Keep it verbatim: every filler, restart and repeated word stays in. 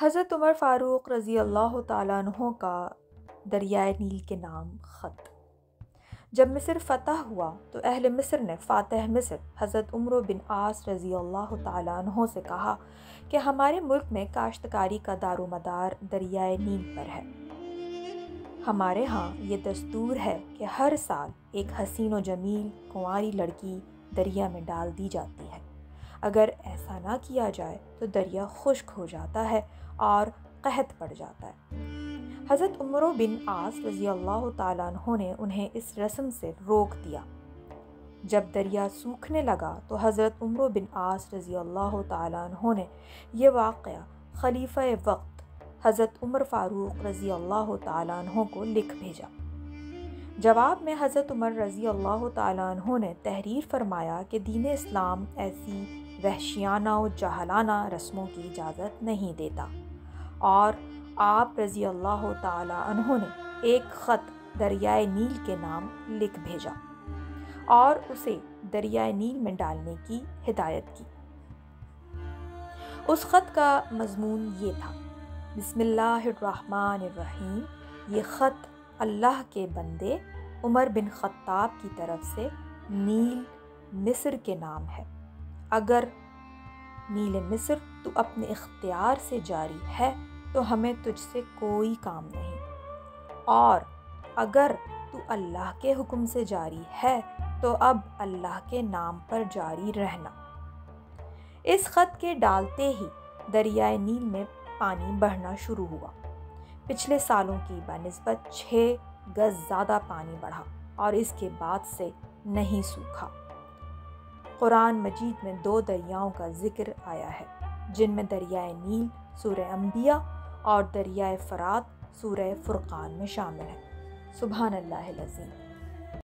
حضرت عمر فاروق رضی اللہ تعالیٰ عنہ کا دریائے نیل کے نام خط۔ جب مصر فتح ہوا تو اہل مصر نے فاتح مصر حضرت عمرو بن عاص رضی اللہ تعالیٰ عنہ سے کہا کہ ہمارے ملک میں کاشتکاری کا دار و مدار دریائے نیل پر ہے۔ ہمارے ہاں یہ دستور ہے کہ ہر سال ایک حسین و جمیل کنواری لڑکی دریا میں ڈال دی جاتی ہے۔ اگر ایسا نہ کیا جائے تو دریا خشک ہو جاتا ہے اور قحط پڑ جاتا ہے۔ حضرت عمرو بن عاص رضی اللہ تعالیٰ عنہ نے انہیں اس رسم سے روک دیا۔ جب دریا سوکھنے لگا تو حضرت عمرو بن عاص رضی اللہ تعالیٰ عنہ نے یہ واقعہ خلیفہ وقت حضرت عمر فاروق رضی اللہ تعالیٰ عنہ کو لکھ بھیجا۔ جواب میں حضرت عمر رضی اللہ تعالیٰ عنہ نے تحریر فرمایا کہ دین اسلام ایسی وحشیانہ و جاہلانہ رسموں کی اجازت نہیں دیتا، اور آپ رضی اللہ تعالیٰ عنہ نے ایک خط دریائے نیل کے نام لکھ بھیجا اور اسے دریائے نیل میں ڈالنے کی ہدایت کی۔ اس خط کا مضمون یہ تھا: بسم اللہ الرحمن الرحیم، یہ خط اللہ کے بندے عمر بن خطاب کی طرف سے نیل مصر کے نام ہے۔ اگر نیل مصر تو اپنے اختیار سے جاری ہے تو ہمیں تجھ سے کوئی کام نہیں، اور اگر تو اللہ کے حکم سے جاری ہے تو اب اللہ کے نام پر جاری رہنا۔ اس خط کے ڈالتے ہی دریائے نیل میں پانی بڑھنا شروع ہوا۔ پچھلے سالوں کی بنسبت چھ گز زیادہ پانی بڑھا اور اس کے بعد سے نہیں سوکھا۔ قرآن مجید میں دو دریاؤں کا ذکر آیا ہے جن میں دریائے نیل سورہ انبیاء اور دریائے فرات سورہ فرقان میں شامل ہے۔ سبحان اللہ العظیم۔